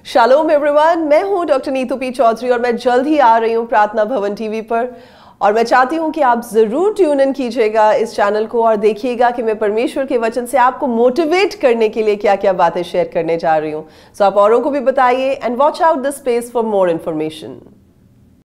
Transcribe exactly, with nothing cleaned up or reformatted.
Shalom everyone, मैं हूं doctor Neetu P Chaudhary और मैं जल्द ही आ रही हूं प्रार्थना भवन टीवी पर। और मैं चाहती हूं कि आप जरूर ट्यून इन कीजिएगा इस चैनल को और देखिएगा कि मैं परमेश्वर के वचन से आपको मोटिवेट करने के लिए क्या क्या बातें शेयर करने जा रही हूं। सो आप औरों को भी बताइए and watch out the space for more information.